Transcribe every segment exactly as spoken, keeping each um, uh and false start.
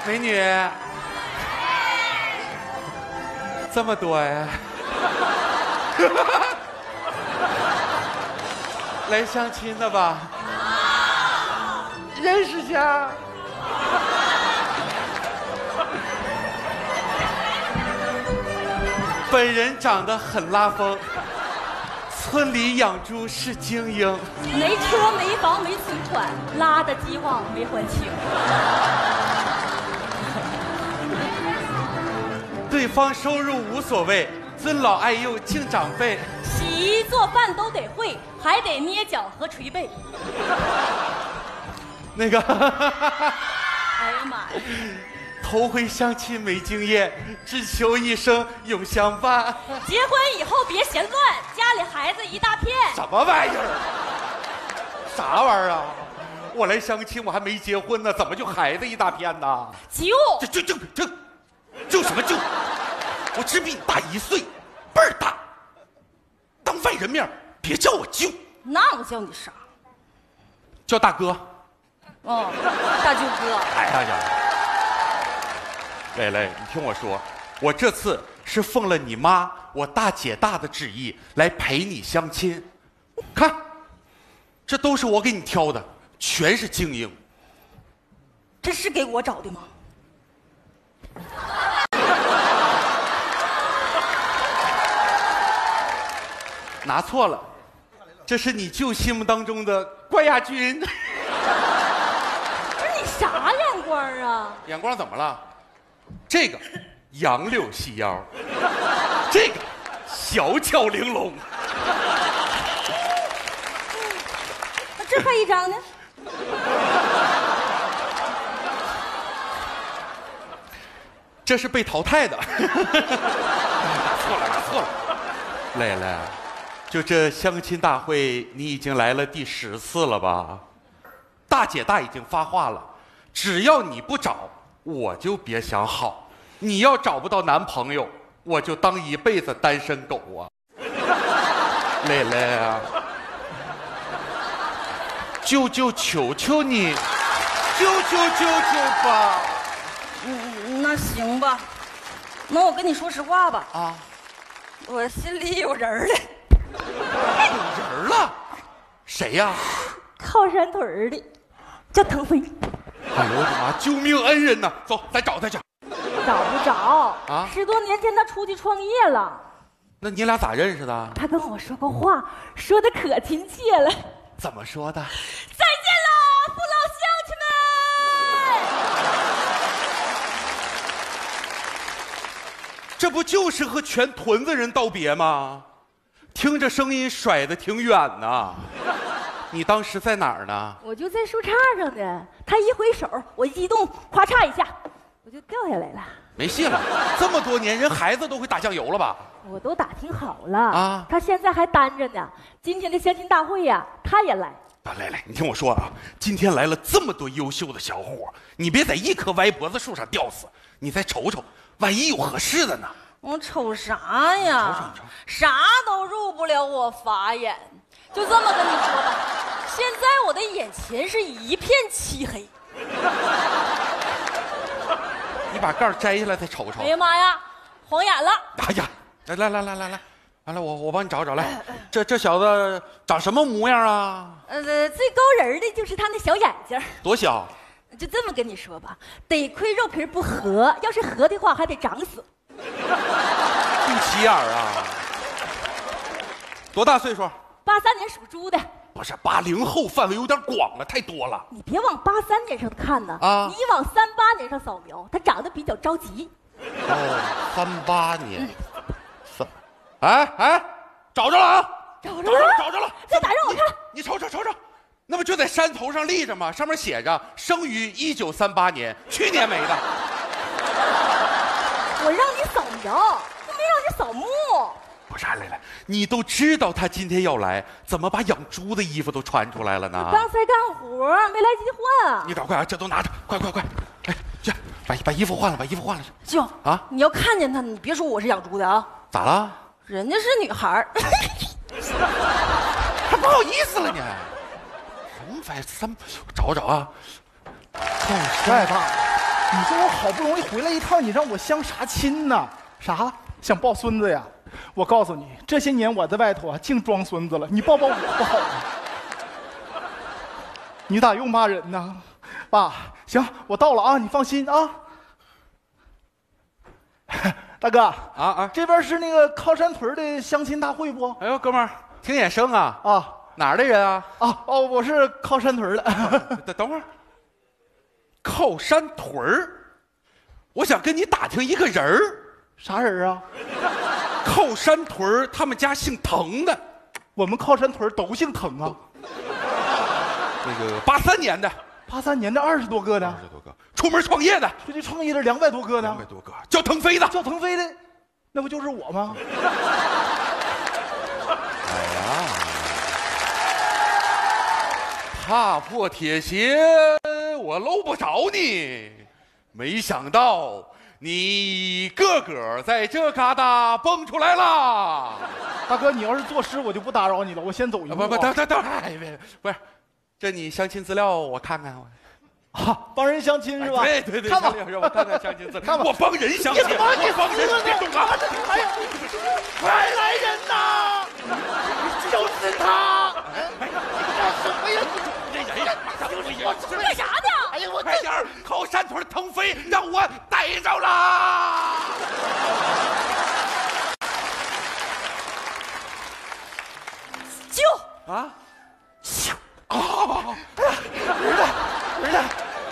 美女，这么多呀！来相亲的吧？认识下。本人长得很拉风，村里养猪是精英。 没车没房没存款，拉的饥荒没还清。 对方收入无所谓，尊老爱幼敬长辈。 洗衣做饭都得会，还得捏脚和捶背。 那个， 哎呀妈呀！ 头回相亲没经验，只求一生永相伴。 结婚以后别嫌乱，家里孩子一大片。 什么玩意儿？啥玩意儿啊？我来相亲，我还没结婚呢，怎么就孩子一大片呢？ 就这这这这，就什么就？我只比你大一岁，倍儿大。当外人面别叫我舅。 那我叫你啥？ 叫大哥。 哦，大舅哥。 哎呀呀！蕾蕾，你听我说，我这次是奉了你妈我大姐大的旨意来陪你相亲。看，这都是我给你挑的，全是精英。 这是给我找的吗？ 拿错了，这是你舅心目当中的冠亚军。 这你啥眼光啊？ 眼光怎么了？这个杨柳细腰，这个小巧玲珑。 那这还一张呢？ 这是被淘汰的。错了，拿错了。蕾蕾，就这相亲大会，你已经来了第十次了吧？大姐大已经发话了，只要你不找，我就别想好。你要找不到男朋友，我就当一辈子单身狗啊！蕾蕾啊，舅舅求求你，救救救救吧！ 嗯，那行吧，那我跟你说实话吧。 啊， 我心里有人了。 有人了？谁呀？ 靠山屯的，叫腾飞。 哎呦我的妈！救命恩人呐！走，咱找他去。 找不着啊！ 十多年前他出去创业了。 那你俩咋认识的？ 他跟我说过话，说的可亲切了。 怎么说的？ 再见了，父老乡亲们！ 这不就是和全屯子人道别吗？听着声音甩得挺远呐。你当时在哪儿呢？ 我就在树杈上呢。他一挥手，我一激动，咵嚓一下，我就掉下来了。 没戏了，这么多年，人孩子都会打酱油了吧？ 我都打听好了啊， 他现在还单着呢。今天的相亲大会呀、啊，他也来。 啊，来来，你听我说啊，今天来了这么多优秀的小伙，你别在一棵歪脖子树上吊死，你再瞅瞅，万一有合适的呢？ 我瞅啥呀？ 瞅瞅瞅， 啥都入不了我法眼。就这么跟你说吧，现在我的眼前是一片漆黑。 你把盖儿摘下来再瞅瞅。 哎呀妈呀，晃眼了！ 哎呀，来来来来来来，来来我我帮你找找来。这这小子长什么模样啊？ 呃，最高人的就是他那小眼睛。 多小？ 就这么跟你说吧，得亏肉皮不合，要是合的话还得长死。 不起眼儿啊！多大岁数？ 八三年属猪的。 不是八零后，范围有点广了，太多了。 你别往八三年上看呢， 啊， 你往三八年上扫描，他长得比较着急。 哦，三八年，三，哎哎，找着了啊！ 找着了， 找着了！ 在哪让我看？ 你瞅瞅瞅瞅，那不就在山头上立着吗？上面写着生于一九三八年，去年没的。 我让你扫描，我没让你扫墓。 不是，来来，你都知道他今天要来，怎么把养猪的衣服都穿出来了呢？ 刚才干活没来及换啊！ 你赶快啊，这都拿着，快快快！哎，去把把衣服换了，把衣服换了去。 舅啊， 你要看见他，你别说我是养猪的啊！ 咋了？ 人家是女孩儿， 还不好意思了你？什么玩意？三，找找啊！ 帅吧？ 你说我好不容易回来一趟，你让我相啥亲呢？啥？想抱孙子呀？我告诉你，这些年我在外头啊，净装孙子了。你抱抱我不好吗？你咋又骂人呢？爸，行，我到了啊，你放心啊。大哥啊啊， 这边是那个靠山屯的相亲大会不？ 哎呦，哥们儿，挺眼生啊！ 啊， 哪儿的人啊？ 啊哦，我是靠山屯的。 等等会儿，靠山屯儿，我想跟你打听一个人儿。 啥人啊？ 靠山屯儿，他们家姓滕的。 我们靠山屯都姓滕啊。 那个八三年的， 八三年的二十多个呢， 二十多个，出门创业的， 出去创业的两百多个呢， 两百多个，叫腾飞的， 叫腾飞的，那不就是我吗？ 哎呀，踏破铁鞋我搂不着你，没想到你个个在这旮瘩蹦出来了。 大哥，你要是作诗，我就不打扰你了，我先走一步、啊。 不不，等等等，哎，别不是，这你相亲资料我看看。 啊，帮人相亲是吧？ 对对对， 看吧， 让我看看相亲资料。 看吧， 我帮人相亲，我帮人，别动啊！ 哎呀，快来人呐！就是他！什么呀？ 这人呀， 我干啥呢？ 哎呀，我快点儿，靠山屯腾飞让我逮着了！ 就啊， 咻啊！ 儿子，儿子，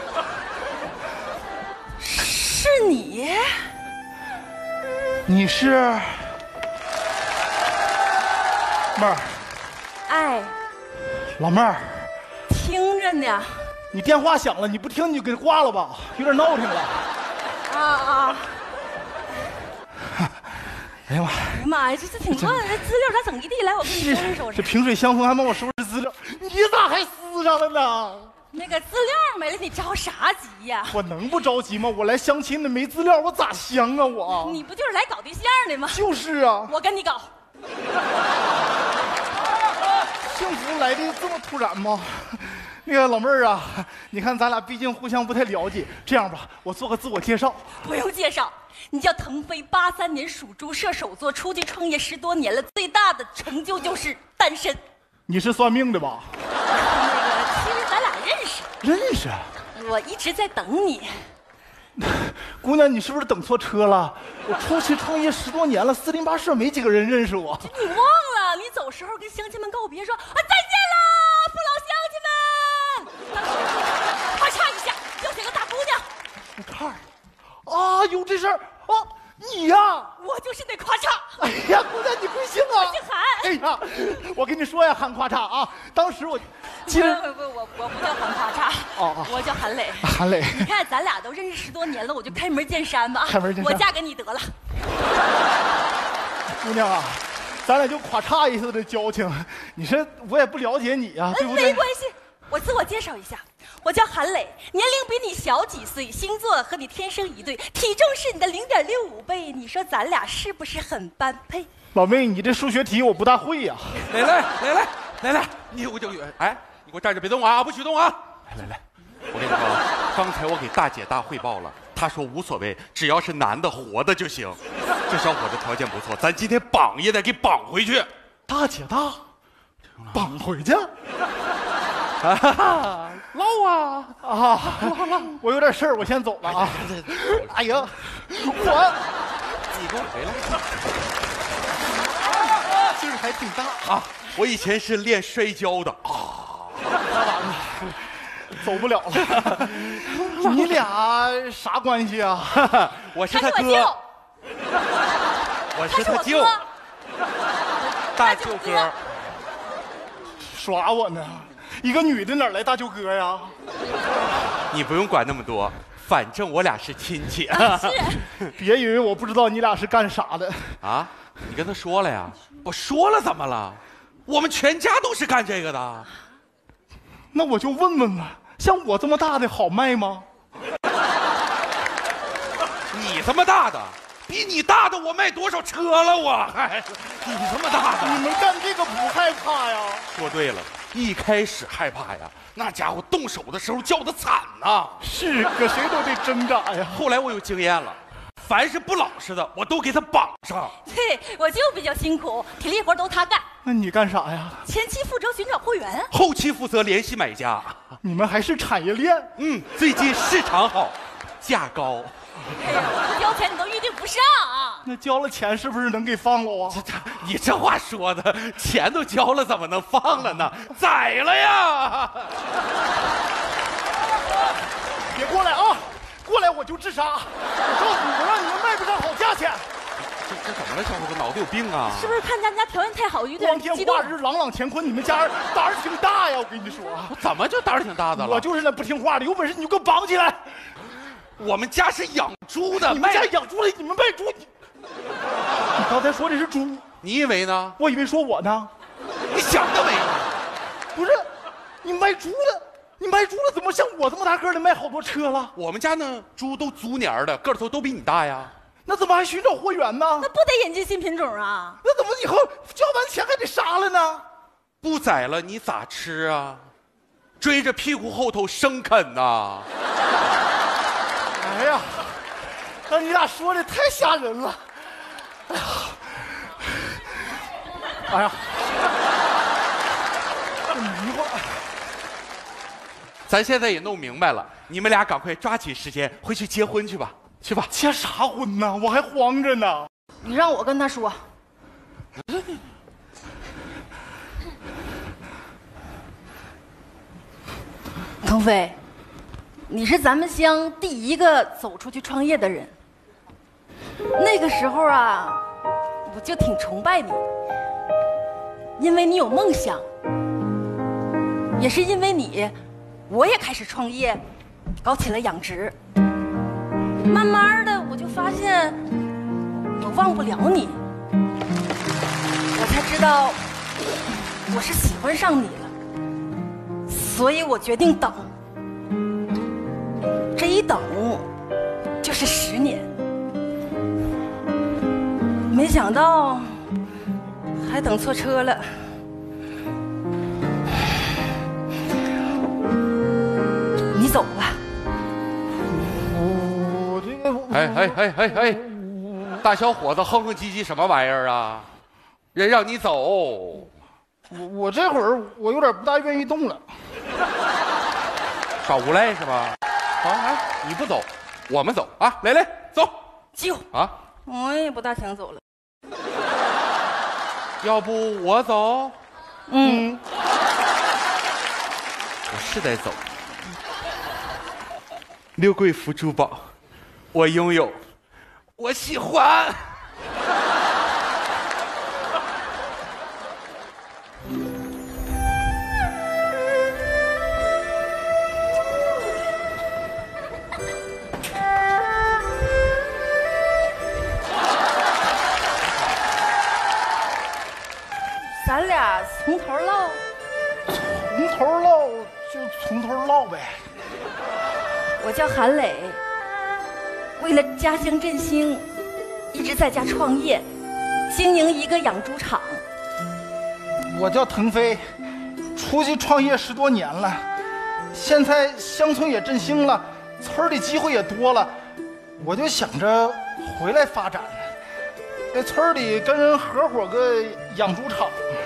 是你？ 你是妹儿， 哎， 老妹儿， 听着呢。 你电话响了，你不听你就给挂了吧，有点闹腾了。 啊啊！ 哎呀妈！ 哎呀妈呀，这这挺乱的，这资料咋整一地来？我给你收拾收拾。 这萍水相逢，还帮我收拾资料，你咋还撕上了呢？ 那个资料没了，你着啥急呀？ 我能不着急吗？我来相亲的，没资料，我咋相啊？我你不就是来搞对象的吗？ 就是啊， 我跟你搞。 幸福来的这么突然吗？那个老妹儿啊，你看咱俩毕竟互相不太了解，这样吧，我做个自我介绍。 不用介绍，你叫腾飞，八三年属猪，射手座，出去创业十多年了，最大的成就就是单身。 你是算命的吧？ 那个，其实咱俩认识， 认识。 我一直在等你。 姑娘，你是不是等错车了？我出去创业十多年了，四邻八舍没几个人认识我。 你忘了，你走时候跟乡亲们告别说啊再见啦，父老乡亲们。当时咔嚓一下叫起个大姑娘。 我看啊，有这事儿啊，你呀、 我就是那咔嚓。 哎呀，姑娘，你贵姓啊？ 我姓韩。 哎呀，我跟你说呀，韩咔嚓啊，当时我，其实不不不，我我不叫韩咔嚓， 哦哦我叫韩磊。 韩磊， 你看咱俩都认识十多年了，我就开门见山吧。 开门见山我嫁给你得了。 姑娘啊，咱俩就咔嚓一次的交情，你说我也不了解你呀、啊，对不对？ 没关系，我自我介绍一下，我叫韩磊，年龄比你小几岁，星座和你天生一对，体重是你的零点六五倍，你说咱俩是不是很般配？ 老妹，你这数学题我不大会呀、啊。 来来来来来来，你我就哎，你给我站着别动啊，不许动啊！来来来，我跟你说，刚才我给大姐大汇报了，她说无所谓，只要是男的活的就行。这小伙子条件不错，咱今天绑也得给绑回去。 大姐大，绑回去。 啊，唠啊啊！我有点事儿，我先走了啊。哎呀，我你给我回来。 劲儿还挺大啊！我以前是练摔跤的啊， 那完了，走不了了。你俩啥关系啊？ 我是他他哥， 是我舅， 我他是我是他舅， 哥， 大舅哥。 耍我呢？一个女的哪来大舅哥呀？ 你不用管那么多，反正我俩是亲戚。 是。 别以为我不知道你俩是干啥的啊！你跟他说了呀？我说了，怎么了？我们全家都是干这个的。 那我就问问吧，像我这么大的好卖吗？ 你这么大的，比你大的我卖多少车了我？还你这么大的， 你们干这个不害怕呀？ 说对了， 一开始害怕呀，那家伙动手的时候叫的惨呐。 是，搁谁都得挣扎呀。 后来我有经验了，凡是不老实的，我都给他绑上。 对，我就比较辛苦，体力活都他干。 那你干啥呀？ 前期负责寻找会员， 后期负责联系买家。 你们还是产业链。 嗯，最近市场好，价高。 哎呀，不交钱你都预定不上。 那交了钱是不是能给放了啊？ 这这，你这话说的，钱都交了，怎么能放了呢？宰了呀！ 别过来啊！过来我就自杀！我告诉你，我让你们卖不上好价钱。 这这怎么了，小伙子？脑子有病啊？ 是不是看咱家条件太好，有光点激动天化？日，朗朗乾坤，你们家胆儿挺大呀！我跟你说， 我怎么就胆儿挺大的了？ 我就是那不听话的，有本事你就给我绑起来！ 我们家是养猪的， 你们家卖养猪的，你们卖猪，你你刚才说的是猪， 你以为呢？ 我以为说我呢。 你想得美！ 不是，你卖猪的，你卖猪的怎么像我这么大个的卖好多车了？ 我们家呢，猪都足年儿的，个头都比你大呀。 那怎么还寻找货源呢？ 那不得引进新品种啊？ 那怎么以后交完钱还得杀了呢？ 不宰了你咋吃啊？追着屁股后头生啃呐！ 哎呀，那你俩说的太吓人了。哎呀，哎呀，这迷糊了。 咱现在也弄明白了，你们俩赶快抓紧时间回去结婚去吧，去吧。 结啥婚呢？我还慌着呢。 你让我跟他说。腾飞，你是咱们乡第一个走出去创业的人。那个时候啊，我就挺崇拜你，因为你有梦想，也是因为你，我也开始创业，搞起了养殖。慢慢的，我就发现我忘不了你，我才知道我是喜欢上你了，所以我决定等。这一等就是十年，没想到还等错车了。你走吧。 我这个， 哎哎哎哎哎，大小伙子哼哼唧唧什么玩意儿啊？人让你走， 我我这会儿我有点不大愿意动了。 耍无赖是吧？好，来，你不走，我们走啊！来来，走。 就啊， 我也不大想走了。 要不我走？ 嗯， 我是得走。六贵福珠宝，我拥有，我喜欢。 咱俩从头唠。 从头唠就从头唠呗。 我叫韩磊，为了家乡振兴，一直在家创业，经营一个养猪场。 我叫腾飞，出去创业十多年了，现在乡村也振兴了，村里机会也多了，我就想着回来发展，在村里跟人合伙个养猪场。